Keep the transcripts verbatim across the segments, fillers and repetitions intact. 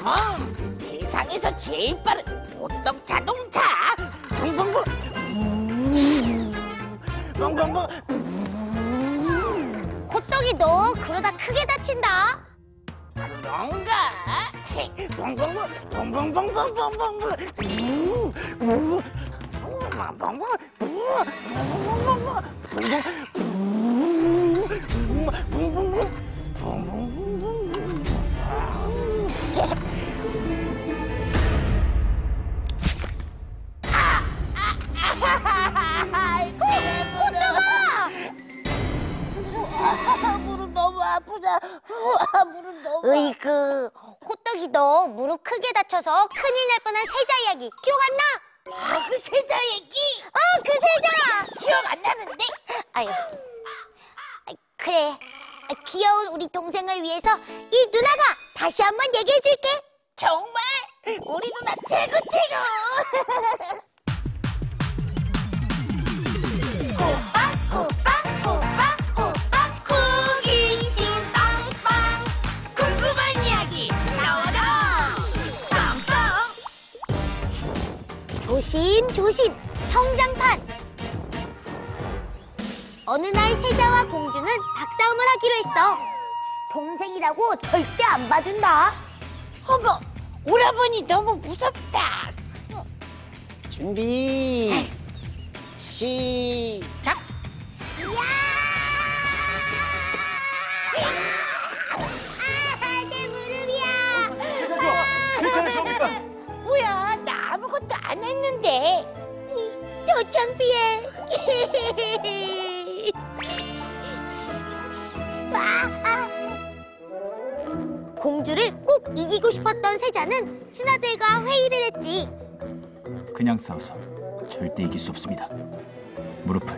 음, 세상에서 제일 빠른 호떡 자동차. 붕붕붕. 붕붕붕. 호떡이 너 그러다 크게 다친다. 그런가? 붕붕붕 붕붕붕붕붕붕붕. 붕붕붕 아이고 호떡아! 무릎 너무 아프다. 무릎 너무. 으이그, 호떡이 너 무릎 크게 다쳐서 큰일 날 뻔한 세자 이야기 기억 안 나? 아, 그 세자 얘기? 어, 그 세자! 기억 안 나는데? 아유, 아이, 그래. 아, 귀여운 우리 동생을 위해서 이 누나가 다시 한번 얘기해 줄게. 정말? 우리 누나 최고 최고! 호박 호박 호박 호박 호기심 빵빵 궁금한 이야기 나와라 빵빵. 조심조심 성장판. 어느 날 세자와 공주는 박싸움을 하기로 했어. 동생이라고 절대 안 봐준다. 어머, 오라버니 너무 무섭다. 준비 시작. 아, 내 무릎이야. 세자죠? 괜찮으십니까? 뭐야, 나 아무것도 안 했는데. 저 창피해. 공주를 꼭 이기고 싶었던 세자는 신하들과 회의를 했지. 그냥 싸워서 절대 이길 수 없습니다. 무릎을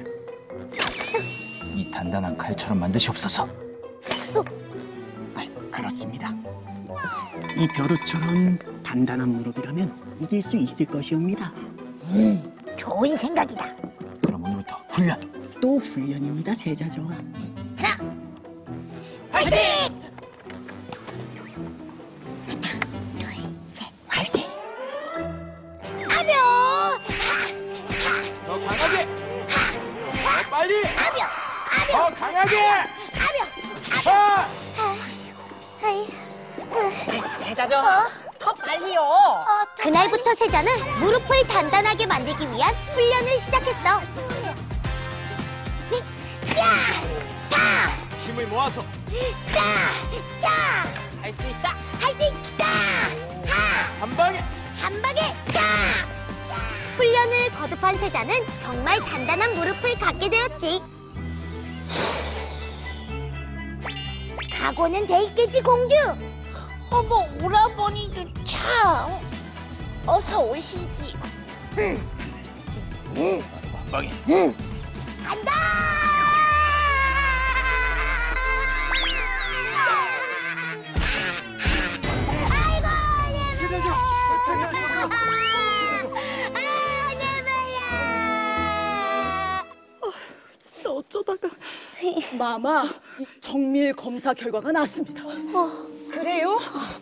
이 단단한 칼처럼 만드시옵소서. 아, 그렇습니다. 이 벼루처럼 단단한 무릎이라면 이길 수 있을 것이옵니다. 음, 좋은 생각이다. 그럼 오늘부터 훈련. 또 훈련입니다, 세자죠. 하나, 화이팅! 아벼! 더 강하게. 더 빨리. 아벼! 아벼! 더 강하게. 아벼! 아! 세자죠? 더 빨리요. 그날부터 세자는 무릎을 단단하게 만들기 위한 훈련을 시작했어. 힘을 모아서. 할 수 있다. 할 수 있다! 한 방에. 한 방에 자! 훈련을 거듭한 세자는 정말 단단한 무릎을 갖게 되었지. 각오는 돼 있겠지, 공주? 어머, 오라버니도 참. 어서 오시지. 응, 응, 한 방에. 응. 간다! 아이고, 내 머리! 아, 내 머리! 진짜 어쩌다가. 마마, 정밀 검사 결과가 나왔습니다. 그래요?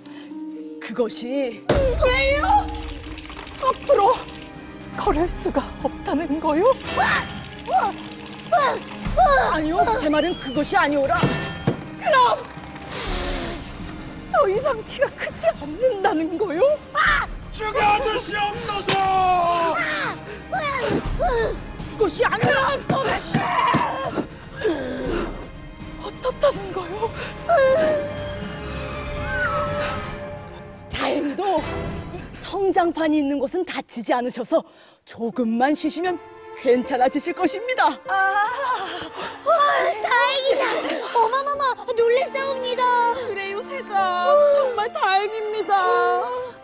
그것이 왜요? 앞으로 걸을 수가 없다는 거요? 아니요, 제 말은 그것이 아니오라. 그럼 더 이상 키가 크지 않는다는 거요? 죽여주시옵소서. 그것이 아니라 도대체 어떻다는 거요? 다행히도 성장판이 있는 곳은 다치지 않으셔서 조금만 쉬시면 괜찮아지실 것입니다. 아, 다행이다. 어머머머, 놀랬사옵니다. 그래요, 세자. 정말 다행입니다.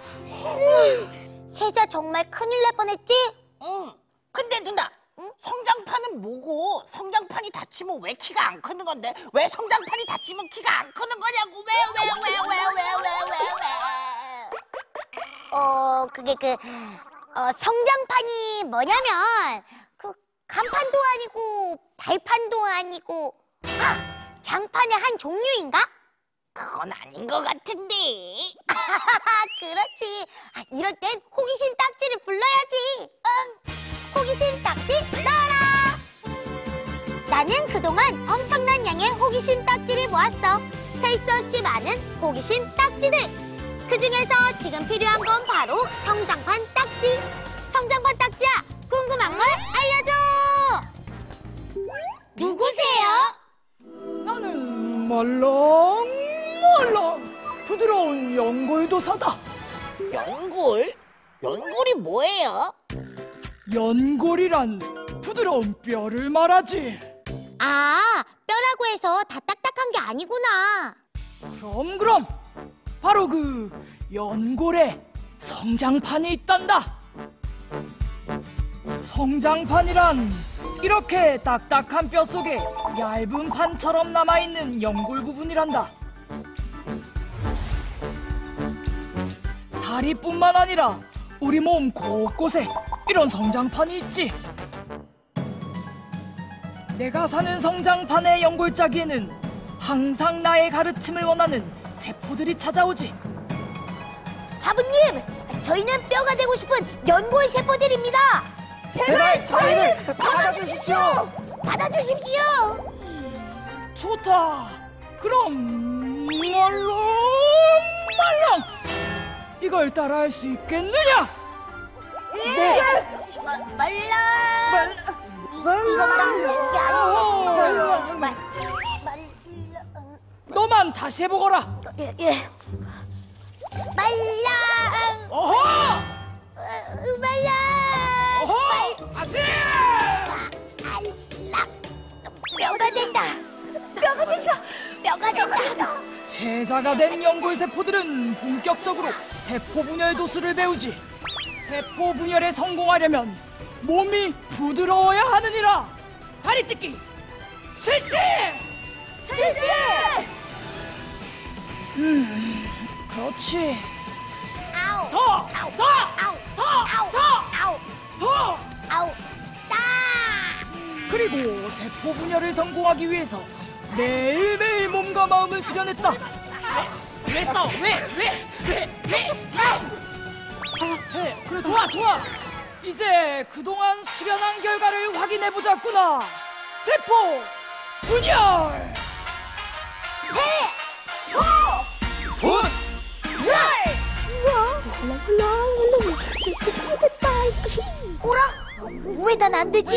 세자 정말 큰일 날 뻔했지? 응. 근데 누나, 성장판은 뭐고? 성장판이 다치면 왜 키가 안 크는 건데? 왜 성장판이 다치면 키가 안 크는 거냐고? 왜, 왜, 왜, 왜, 왜, 왜, 왜, 왜? 어, 그게 그, 어, 성장판이 뭐냐면, 그, 간판도 아니고, 발판도 아니고, 아! 장판의 한 종류인가? 그건 아닌 것 같은데. 그렇지. 아, 이럴 땐 호기심 딱지를 불러야지. 응. 호기심 딱지 나와라. 나는 그동안 엄청난 양의 호기심 딱지를 모았어. 셀 수 없이 많은 호기심 딱지들. 그 중에서 지금 필요한 건 바로 성장판 딱지. 성장판 딱지야, 궁금한 걸 알려줘. 누구세요? 나는 말랑말랑 부드러운 연골도사다. 연골? 연골이 뭐예요? 연골이란 부드러운 뼈를 말하지. 아, 뼈라고 해서 다 딱딱한 게 아니구나. 그럼 그럼 바로 그 연골에 성장판이 있단다. 성장판이란 이렇게 딱딱한 뼈 속에 얇은 판처럼 남아있는 연골 부분이란다. 다리뿐만 아니라 우리 몸 곳곳에 이런 성장판이 있지. 내가 사는 성장판의 연골짜기에는 항상 나의 가르침을 원하는 세포들이 찾아오지. 사부님, 저희는 뼈가 되고 싶은 연골 세포들입니다. 제발 저희를 받아주십시오. 받아주십시오. 좋다. 그럼 말랑말랑 이걸 따라할 수 있겠느냐? 네. 마, 말라. 이거 말라는 게 어, 아니고. 말, 너만 다시 해보거라. 예, 예. 말랑. 어허! 어, 말랑. 어허! 아시! 알랑. 뼈가 된다. 뼈가 된다. 뼈가 된다. 제자가 된 연골 세포들은 본격적으로 세포 분열 도수를 배우지. 세포 분열에 성공하려면 몸이 부드러워야 하느니라. 다리 찢기 실시! 실시. 음, 그렇지. 아우. 더! 아우. 더! 아우. 더! 아우. 더! 아우. 더! 아우. 따. 그리고 세포 분열을 성공하기 위해서 매일매일 몸과 마음을 수련했다. 왜 써? 왜? 왜? 왜? 왜? 왜? 그래, 좋아, 좋아. 이제 그동안 수련한 결과를 확인해보자꾸나. 세포 분열! 분! 오라? 왜 난 안 되지?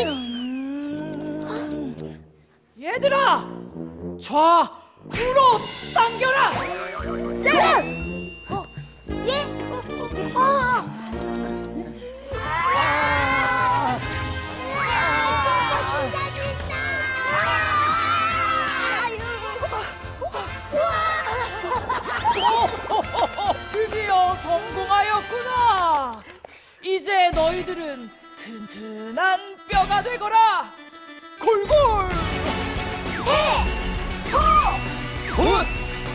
얘들아! 좌우로 당겨라! 어? 예? 어? 어? 아! 드디어 성공하였구나. 이제 너희들은 튼튼한 뼈가 되거라. 골골 분!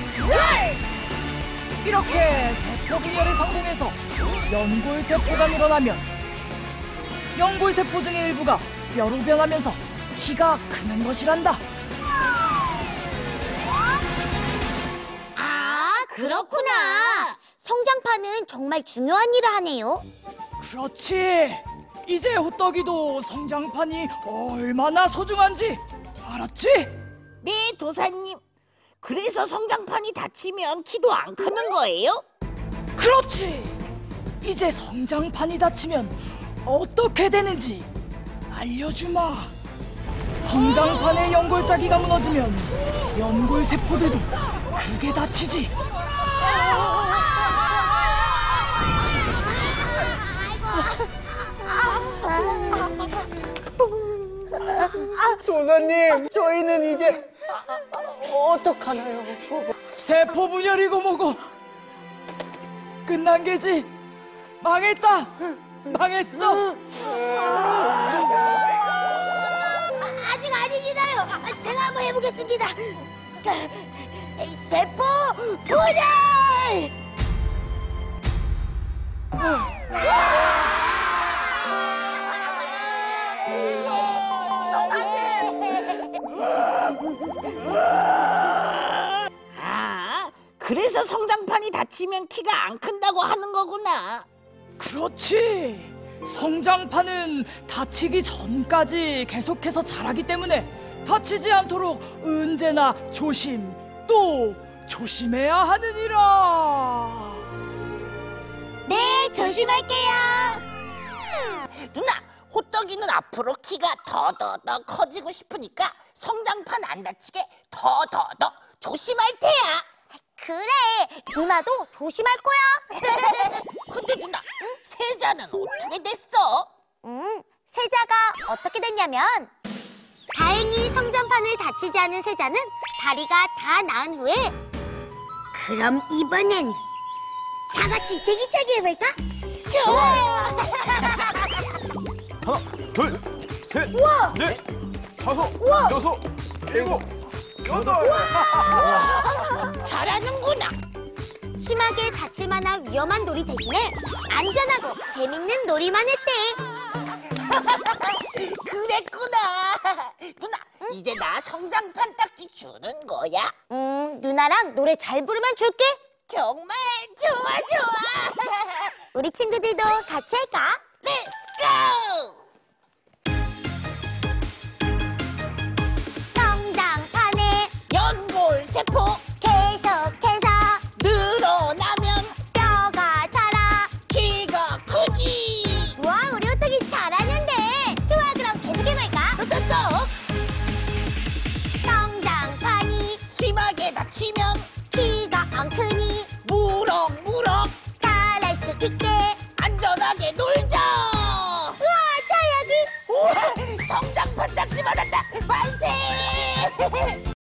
이렇게 세포 분열에 성공해서 연골 세포가 늘어나면 연골 세포 중의 일부가 뼈로 변하면서 키가 크는 것이란다. 아, 그렇구나. 성장판은 정말 중요한 일을 하네요. 그렇지. 이제 호떡이도 성장판이 얼마나 소중한지 알았지? 네, 도사님. 그래서 성장판이 다치면 키도 안 크는 거예요? 그렇지. 이제 성장판이 다치면 어떻게 되는지 알려주마. 성장판의 연골짜기가 무너지면 연골 세포들도 크게 다치지. 도사님, 저희는 이제 어떡하나요? 세포 분열이고 뭐고 끝난 게지. 망했다. 망했어. 아직 아닙니다요. 제가 한번 해보겠습니다. 세포 분열! 아, 그래서 성장판이 다치면 키가 안 큰다고 하는 거구나. 그렇지. 성장판은 다치기 전까지 계속해서 자라기 때문에 다치지 않도록 언제나 조심 또 조심해야 하느니라. 네, 조심할게요. 누나, 호떡이는 앞으로 키가 더더더 커지고 싶으니까 성장판 안 다치게 더더더 조심할 테야. 그래, 누나도 조심할 거야. 근데 누나, 세자는 어떻게 됐어? 음, 세자가 어떻게 됐냐면 다행히 성장판을 다치지 않은 세자는 다리가 다 나은 후에 그럼 이번엔 다 같이 제기차기 해볼까? 좋아요. 하나, 둘, 셋, 우와. 넷, 다섯, 우와. 여섯, 일곱, 여덟. 잘하는구나. 심하게 다칠 만한 위험한 놀이 대신에 안전하고 재밌는 놀이만 했대. 그랬구나. 누나, 이제 나 성장판 딱지 주는 거야. 음, 누나랑 노래 잘 부르면 줄게. 정말 좋아 좋아. 우리 친구들도 같이 할까? Let's go. 성장판에 연골 세포 계속해서 늘어나면 뼈가 자라. 키가 크지. 와, 우리 호떡이 잘하는데. 좋아, 그럼 계속해볼까? 또또또. 성장판이 심하게 다치면 키가 안 크니 무럭무럭 잘할 수 있게. 안전하게 놀자. 우와, 저 여기. 우와, 성장판 딱지 받았다. 만세.